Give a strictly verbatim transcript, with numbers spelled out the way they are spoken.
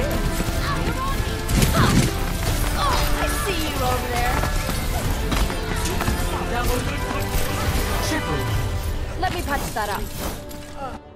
I see you over there. Triple. Let me patch that up.